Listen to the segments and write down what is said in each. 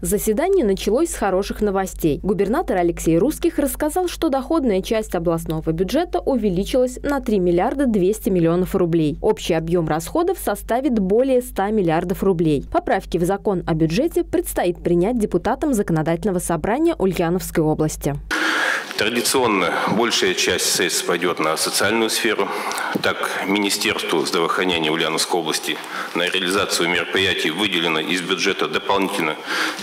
Заседание началось с хороших новостей. Губернатор Алексей Русских рассказал, что доходная часть областного бюджета увеличилась на 3 миллиарда 200 миллионов рублей. Общий объем расходов составит более 100 миллиардов рублей. Поправки в закон о бюджете предстоит принять депутатам Законодательного собрания Ульяновской области. Традиционно большая часть средств пойдет на социальную сферу. Так, Министерству здравоохранения Ульяновской области на реализацию мероприятий выделено из бюджета дополнительно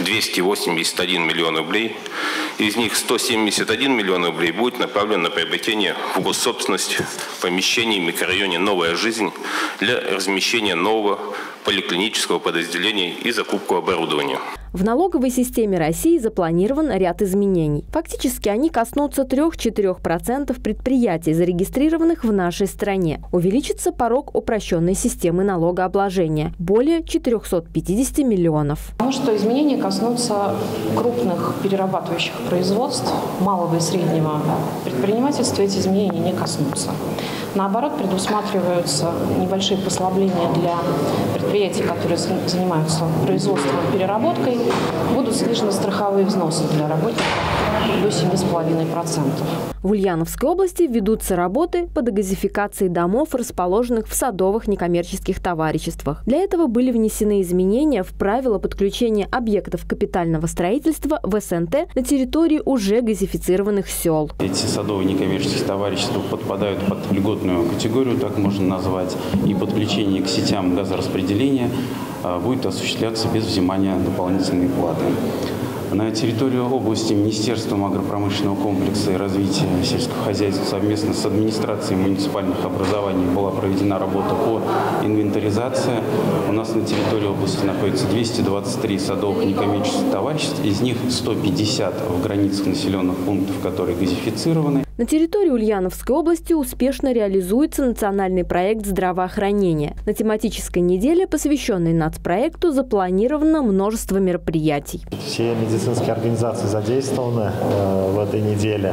281 миллион рублей. Из них 171 миллион рублей будет направлен на приобретение в госсобственность помещений в микрорайоне «Новая жизнь» для размещения нового поликлинического подразделения и закупку оборудования. В налоговой системе России запланирован ряд изменений. Фактически они коснутся 3-4% предприятий, зарегистрированных в нашей стране. Увеличится порог упрощенной системы налогообложения – более 450 миллионов. Потому что изменения коснутся крупных перерабатывающих производств, малого и среднего предпринимательства эти изменения не коснутся. Наоборот, предусматриваются небольшие послабления для предприятий, которые занимаются производством и переработкой. Будут снижены страховые взносы для работников до 7,5%. В Ульяновской области ведутся работы по дегазификации домов, расположенных в садовых некоммерческих товариществах. Для этого были внесены изменения в правила подключения объектов капитального строительства в СНТ на территории уже газифицированных сел. Эти садовые некоммерческие товарищества подпадают под льготную категорию, так можно назвать, и подключение к сетям газораспределения будет осуществляться без взимания дополнительной платы. На территории области Министерством агропромышленного комплекса и развития сельского хозяйства совместно с администрацией муниципальных образований была проведена работа по инвентаризации. У нас на территории области находится 223 садовых некоммерческих товариществ, из них 150 в границах населенных пунктов, которые газифицированы. На территории Ульяновской области успешно реализуется национальный проект здравоохранения. На тематической неделе, посвященной нацпроекту, запланировано множество мероприятий. Все медицинские организации задействованы в этой неделе.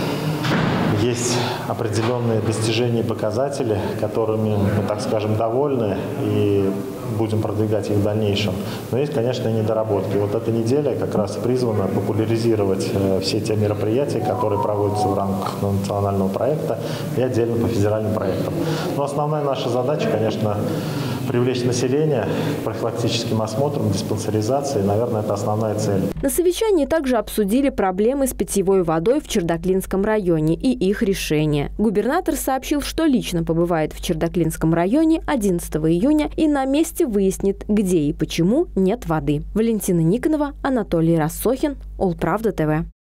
Есть определенные достижения и показатели, которыми мы, так скажем, довольны и будем продвигать их в дальнейшем. Но есть, конечно, и недоработки. Вот эта неделя как раз призвана популяризировать все те мероприятия, которые проводятся в рамках национального проекта и отдельно по федеральным проектам. Но основная наша задача, конечно, привлечь население к профилактическим осмотрам, диспансеризации. Наверное, это основная цель. На совещании также обсудили проблемы с питьевой водой в Чердаклинском районе и их решение. Губернатор сообщил, что лично побывает в Чердаклинском районе 11 июня и на месте выяснит, где и почему нет воды. Валентина Никонова, Анатолий Рассохин, Улправда ТВ.